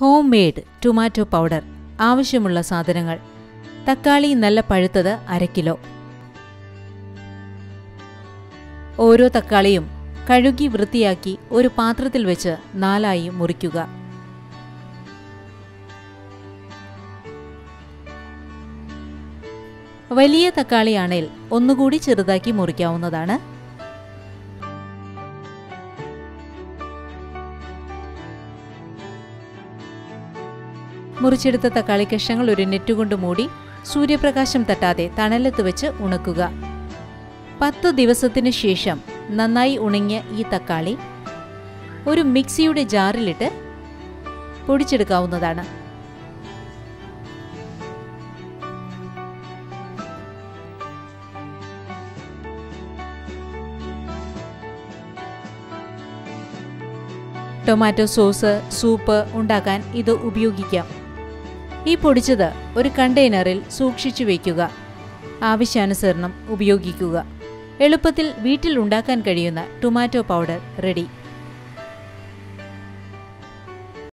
Home made tomato powder. ആവശ്യമുള്ള സാധനങ്ങൾ: തക്കാളി നല്ല പഴുത്തത് 1/2 കിലോ. ഓരോ തക്കാളിയും കഴുകി വൃത്തിയാക്കി ഒരു പാത്രത്തിൽ വെച്ച് 4ആയി മുറിക്കുക. വലിയ തക്കാളിയാണെങ്കിൽ ഒന്നുകൂടി ചെറുതാക്കി മുറിക്കാവുന്നതാണ്. മുറിച്ചെടുത്ത തക്കാളി കഷ്ണങ്ങൾ ഒരു നെറ്റ് കൊണ്ട് മൂടി സൂര്യപ്രകാശം തട്ടാതെ തണലത്ത് വെച്ച് ഉണക്കുക. 10 ദിവസത്തിന് ശേഷം നന്നായി ഉണങ്ങിയ ഈ തക്കാളി ഒരു മിക്സിയുടെ ജാറിലിട്ട് പൊടിച്ചെടുക്കാവുന്നതാണ്. ടൊമാറ്റോ സോസ്, സൂപ്പ് ഉണ്ടാക്കാൻ ഇത് ഉപയോഗിക്കാം. ഈ പൊടിച്ചത് ഒരു കണ്ടെയ്നറിൽ സൂക്ഷിച്ചു വയ്ക്കുക. ആവശ്യാനുസരണം ഉപയോഗിക്കുക. എളുപ്പത്തിൽ വീട്ടിൽ ഉണ്ടാക്കാൻ കഴിയുന്ന ടൊമാറ്റോ പൗഡർ റെഡി.